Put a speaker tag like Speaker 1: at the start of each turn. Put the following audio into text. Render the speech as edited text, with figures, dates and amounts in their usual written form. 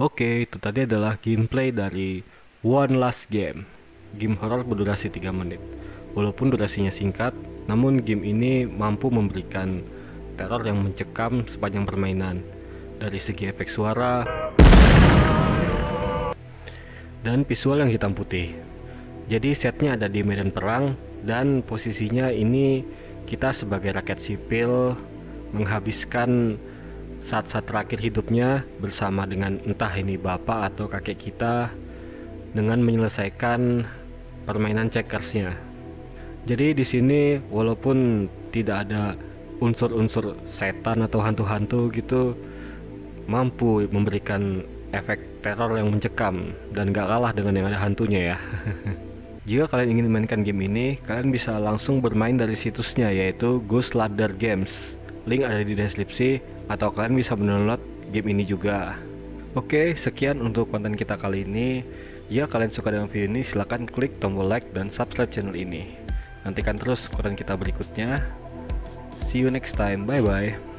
Speaker 1: Oke, itu tadi adalah gameplay dari One Last Game. Game horor berdurasi 3 menit. Walaupun durasinya singkat, namun game ini mampu memberikan teror yang mencekam sepanjang permainan. Dari segi efek suara dan visual yang hitam putih. Jadi setnya ada di medan perang dan posisinya ini kita sebagai rakyat sipil menghabiskan saat-saat terakhir hidupnya bersama dengan entah ini bapak atau kakek kita dengan menyelesaikan permainan checkersnya. Jadi di sini walaupun tidak ada unsur-unsur setan atau hantu-hantu gitu, mampu memberikan efek teror yang mencekam dan gak kalah dengan yang ada hantunya ya. Jika kalian ingin mainkan game ini, kalian bisa langsung bermain dari situsnya yaitu Ghost Ladder Games. Link ada di deskripsi atau kalian bisa mendownload game ini juga. Oke, sekian untuk konten kita kali ini. Jika kalian suka dengan video ini, silahkan klik tombol like dan subscribe channel ini. Nantikan terus konten kita berikutnya. See you next time, bye bye.